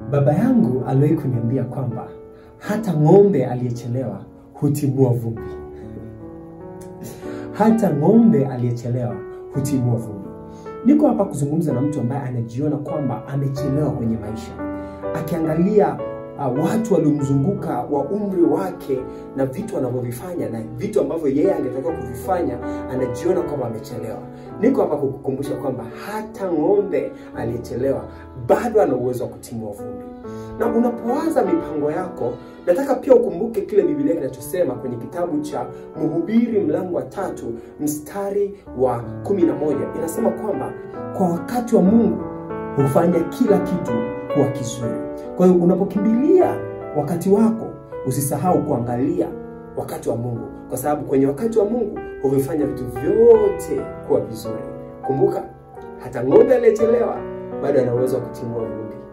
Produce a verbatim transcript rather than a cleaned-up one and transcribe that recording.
Baba yangu aliwahi kuniambia kwamba hata ng'ombe aliyechelewa hutimua vumbi. Hata ng'ombe aliyechelewa hutimua vumbi. Niko hapa kuzungumza na mtu ambaye anajiona kwamba amechelewa kwenye maisha. Akiangalia uh, watu waliomzunguka wa umri wake na vitu wanavyovifanya na vitu ambavyo yeye angetakiwa kuvifanya, anajiona kwamba amechelewa. Niko hapa kukukumbusha kwamba hata ng'ombe aliyechelewa bado ana uwezo wa kutimua vumbi. Na unapoanza mipango yako, nataka pia ukumbuke kile Biblia kinachosema kwenye kitabu cha Mhubiri mlango wa tatu mstari wa kumi na moja. Inasema kwamba kwa wakati wa Mungu hufanya kila kitu kuwa kizuri. Kwa hiyo unapokimbilia wakati wako, usisahau kuangalia wakati wa Mungu, kwa sababu kwenye wakati wa Mungu huvifanya vitu vyote kuwa vizuri. Kumbuka, hata ng'ombe aliyechelewa bado ana uwezo wa kutimua vumbi.